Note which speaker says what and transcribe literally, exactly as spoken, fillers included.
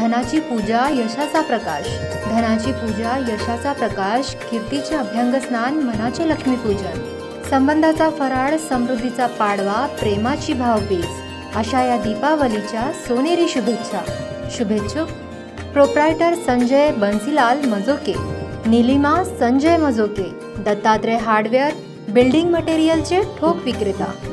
Speaker 1: धनाची पूजा यशाचा प्रकाश, धनाची पूजा यशाचा प्रकाश, कीर्तीचे अभ्यंगस्नान, मनाचे लक्ष्मीपूजन, संबंधाचा फराळ, समृद्धीचा पाडवा, प्रेमाची भावबीज अशा या दीपावलीच्या सोनेरी शुभेच्छा. शुभेच्छुक proprietor Sanjay Bansilal Majoke, Neelima Sanjay Majoke, Dattatray hardware, building मटेरियलचे ठोक विक्रेता.